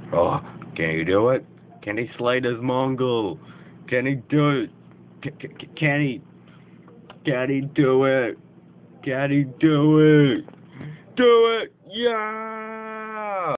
Oh, can he do it? Can he slay this Mongol? Can he do it? Can he? Can he do it? Can he do it? Do it! Yeah!